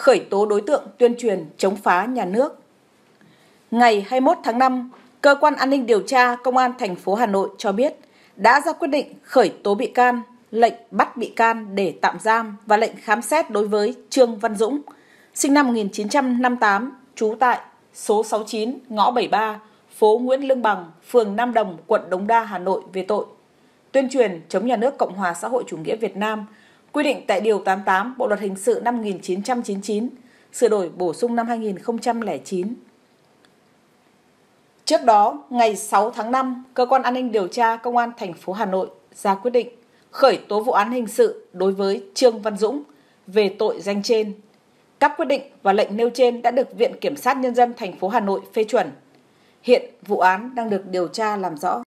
khởi tố đối tượng tuyên truyền chống phá nhà nước. Ngày 21 tháng 5, Cơ quan An ninh Điều tra Công an thành phố Hà Nội cho biết đã ra quyết định khởi tố bị can, lệnh bắt bị can để tạm giam và lệnh khám xét đối với Trương Văn Dũng, sinh năm 1958, trú tại số 69 ngõ 73, phố Nguyễn Lương Bằng, phường Nam Đồng, quận Đống Đa, Hà Nội về tội tuyên truyền chống nhà nước Cộng hòa xã hội chủ nghĩa Việt Nam, quy định tại Điều 88 Bộ Luật Hình sự năm 1999, sửa đổi bổ sung năm 2009. Trước đó, ngày 6 tháng 5, Cơ quan An ninh Điều tra Công an thành phố Hà Nội ra quyết định khởi tố vụ án hình sự đối với Trương Văn Dũng về tội danh trên. Các quyết định và lệnh nêu trên đã được Viện Kiểm sát Nhân dân thành phố Hà Nội phê chuẩn. Hiện vụ án đang được điều tra làm rõ.